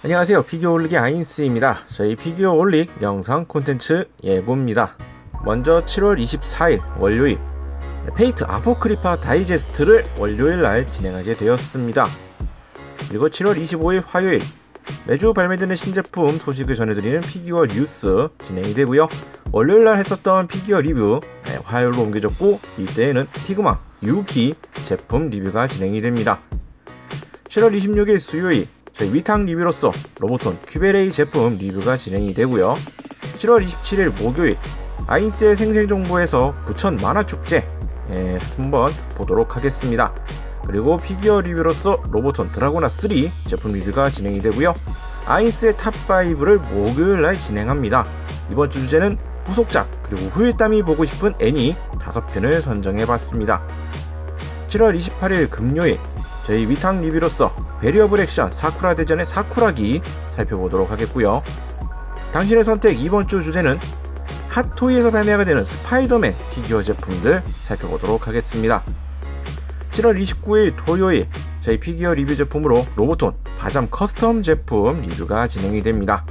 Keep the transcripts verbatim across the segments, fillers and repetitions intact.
안녕하세요, 피규어올릭의 아인스입니다. 저희 피규어올릭 영상 콘텐츠 예고입니다. 먼저 칠월 이십사일 월요일 페이트 아포크리파 다이제스트를 월요일날 진행하게 되었습니다. 그리고 칠월 이십오일 화요일 매주 발매되는 신제품 소식을 전해드리는 피규어 뉴스 진행이 되고요. 월요일날 했었던 피규어 리뷰 네, 화요일로 옮겨졌고, 이때에는 피그마 유키 제품 리뷰가 진행이 됩니다. 칠월 이십육일 수요일 저희 위탁 리뷰로서 로보톤 큐베레이 제품 리뷰가 진행이 되고요. 칠월 이십칠일 목요일 아인스의 생생정보에서 부천 만화축제 예, 한번 보도록 하겠습니다. 그리고 피규어 리뷰로서 로보톤 드라고나 쓰리 제품 리뷰가 진행이 되고요. 아인스의 탑오를 목요일날 진행합니다. 이번 주 주제는 후속작 그리고 후일담이 보고 싶은 애니 다섯 편을 선정해봤습니다. 칠월 이십팔일 금요일 저희 위탁 리뷰로서 베리어블 액션 사쿠라 대전의 사쿠라기 살펴보도록 하겠고요. 당신의 선택 이번 주 주제는 핫토이에서 발매가 되는 스파이더맨 피규어 제품들 살펴보도록 하겠습니다. 칠월 이십구일 토요일 저희 피규어 리뷰 제품으로 로보톤 바잠 커스텀 제품 리뷰가 진행이 됩니다.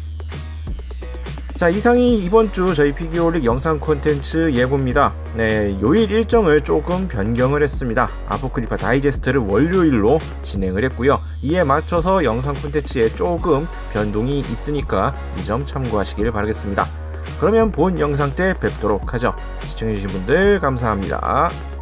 자, 이상이 이번 주 저희 피규어올릭 영상 콘텐츠 예고입니다. 네, 요일 일정을 조금 변경을 했습니다. 아포크리파 다이제스트를 월요일로 진행을 했고요. 이에 맞춰서 영상 콘텐츠에 조금 변동이 있으니까 이 점 참고하시길 바라겠습니다. 그러면 본 영상 때 뵙도록 하죠. 시청해주신 분들 감사합니다.